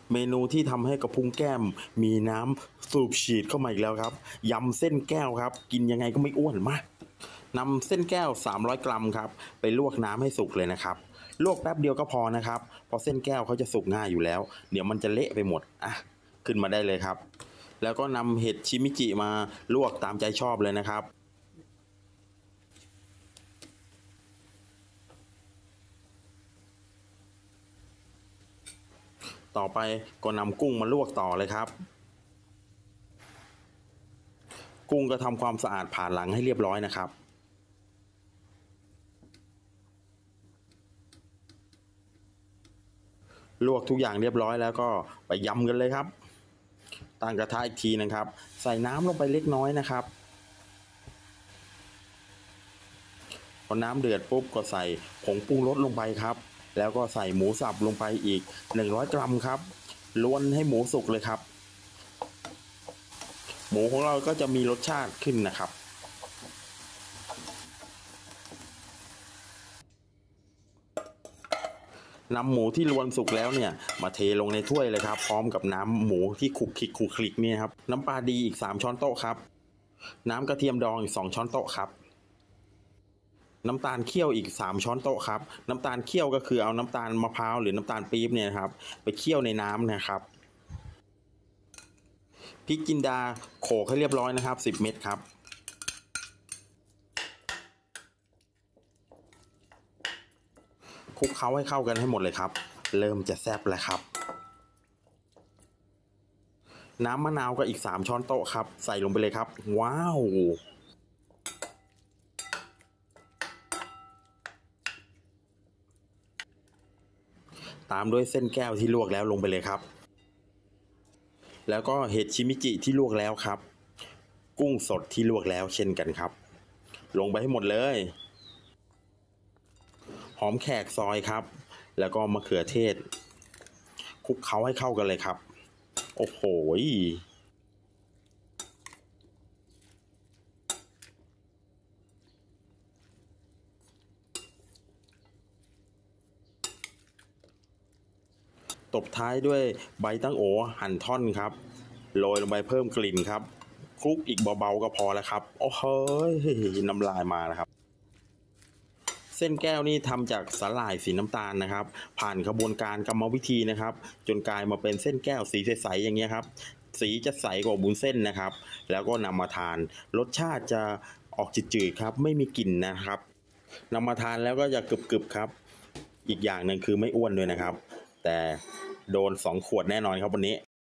เมนูที่ทำให้กระพุ้งแก้มมีน้ำสูบฉีดเข้ามาอีกแล้วครับยำเส้นแก้วครับกินยังไงก็ไม่อ้วนมากนำเส้นแก้ว300 กรัมครับไปลวกน้ำให้สุกเลยนะครับลวกแป๊บเดียวก็พอนะครับเพราะเส้นแก้วเขาจะสุกง่ายอยู่แล้วเดี๋ยวมันจะเละไปหมดขึ้นมาได้เลยครับแล้วก็นำเห็ดชิมิจิมาลวกตามใจชอบเลยนะครับต่อไปก็นำกุ้งมาลวกต่อเลยครับกุ้งก็ทำความสะอาดผ่าหลังให้เรียบร้อยนะครับลวกทุกอย่างเรียบร้อยแล้วก็ไปยำกันเลยครับตั้งกระทะอีกทีนะครับใส่น้ำลงไปเล็กน้อยนะครับพอน้ำเดือดปุ๊บก็ใส่ผงปรุงรสลงไปครับแล้วก็ใส่หมูสับลงไปอีก100 กรัมครับล้วนให้หมูสุกเลยครับหมูของเราก็จะมีรสชาติขึ้นนะครับนำหมูที่ล้วนสุกแล้วเนี่ยมาเทลงในถ้วยเลยครับพร้อมกับน้ำหมูที่คลุกคลิกนี่ครับน้ำปลาดีอีก3 ช้อนโต๊ะครับน้ำกระเทียมดองอีก2 ช้อนโต๊ะครับน้ำตาลเคี่ยวอีก3 ช้อนโต๊ะครับน้ำตาลเคี่ยวก็คือเอาน้ำตาลมะพร้าวหรือน้ำตาลปี๊บเนี่ยครับไปเคี่ยวในน้ำนะครับพริกจินดาโขลกให้เรียบร้อยนะครับ10 เม็ดครับคลุกเคล้าให้เข้ากันให้หมดเลยครับเริ่มจะแซ่บแล้วครับน้ำมะนาวก็อีก3 ช้อนโต๊ะครับใส่ลงไปเลยครับว้าวตามด้วยเส้นแก้วที่ลวกแล้วลงไปเลยครับแล้วก็เห็ดชิมิจิที่ลวกแล้วครับกุ้งสดที่ลวกแล้วเช่นกันครับลงไปให้หมดเลยหอมแขกซอยครับแล้วก็มะเขือเทศคลุกเคล้าให้เข้ากันเลยครับโอ้โหตบท้ายด้วยใบตั้งโอหั่นท่อนครับโรยลงไปเพิ่มกลิ่นครับคลุกอีกเบาๆก็พอแล้วครับโอ้โหน้ำลายมานะครับเส้นแก้วนี่ทำจากสาหร่ายสีน้ำตาลนะครับผ่านกระบวนการกรรมวิธีนะครับจนกลายมาเป็นเส้นแก้วสีใสๆอย่างเงี้ยครับสีจะใสกว่าวุ้นเส้นนะครับแล้วก็นำมาทานรสชาติจะออกจืดๆครับไม่มีกลิ่นนะครับนำมาทานแล้วก็จะกรึบๆครับอีกอย่างหนึ่งคือไม่อ้วนด้วยนะครับแต่โดน2 ขวดแน่นอนครับวันนี้